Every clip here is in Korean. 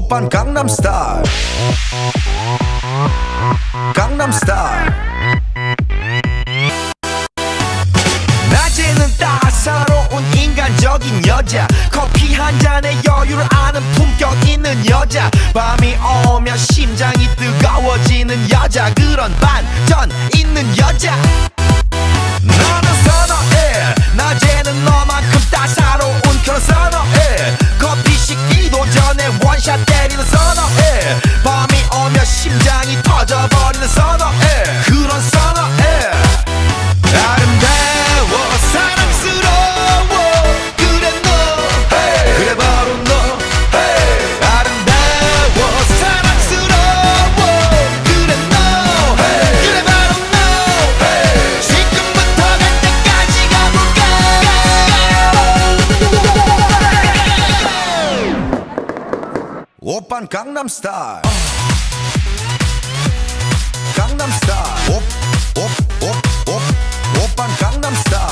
오빤 강남스타일 강남스타일 낮에는 따사로운 인간적인 여자 커피 한 잔에 여유를 아는 품격 있는 여자 밤이 오면 심장이 뜨거워지는 여자 그런 반전 있는 여자 너는 선호해 낮에는 너만큼 따사로운 그런 선호해 커피 식기도 전에 원샷 때리는 선호해 밤이 오면 심장이 터져버리는 선호해 그런 선호해 아름다워 사랑스러워 그래 너 hey. 그래 바로 너 hey. 아름다워 사랑스러워 그래 너 hey. 그래 바로 너 hey. 지금부터 갈 때까지 가볼까 오빤 강남스타일 강남스타일 오빤 강남스타일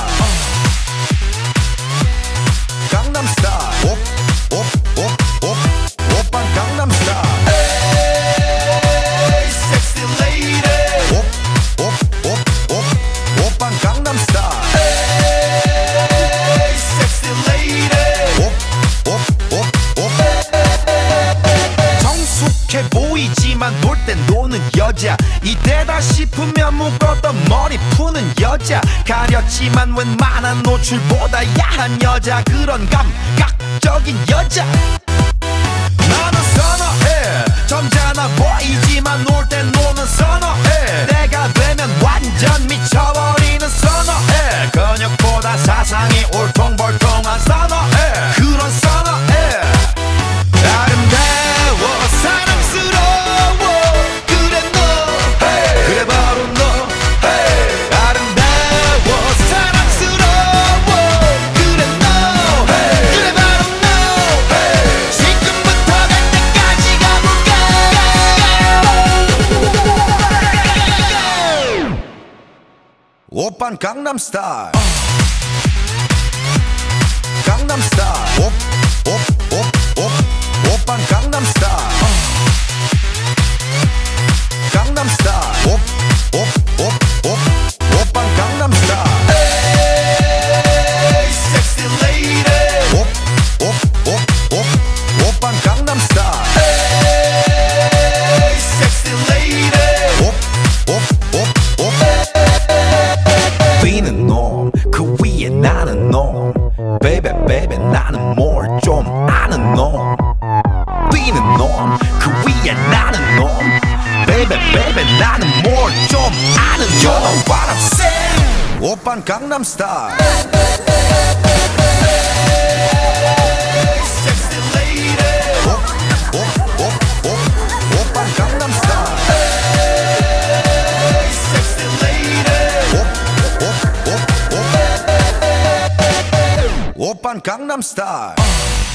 강남스타일 오빤 강남스타일 에이 섹시 레이디 오빤 강남스타일 에이 섹시 레이디 성숙해 보이지만 놀 땐 노는 여자 이때다 싶으면 묶었던 머리 푸는 여자 가렸지만 웬만한 노출보다 야한 여자 그런 감각적인 여자 나는 선호해 점잖아 보이지만 놀 땐 노는 선호해 내가 되면 완전 미쳐버리는 선호해 근육보다 사상이 울퉁불퉁한 선호해 그런 선호해 아름다워 사랑스러워 그래 너 hey. 그래 바로 너 hey. 아름다워 사랑스러워 그래 너 hey. 그래 바로 너 hey. 지금부터 갈 때까지 가볼까 오빤 강남스타일 강남스타일 오빤 강남스타일 강남스타일 오빤 강남스타일 에이 섹시 레이디 오빤 강남스타일 에이 섹시 레이디 뛰는 놈그 위에 나는 놈 베이베 베이베 나는 뭘 좀 아는 놈 뛰는 놈 그 위에 나는 놈 베이베 베이베 나는 뭘 좀 아는 놈 You know what I'm saying 오빤 강남스타일 섹시 레이디 오빤 강남스타일 섹시 레이디 오빤 강남스타일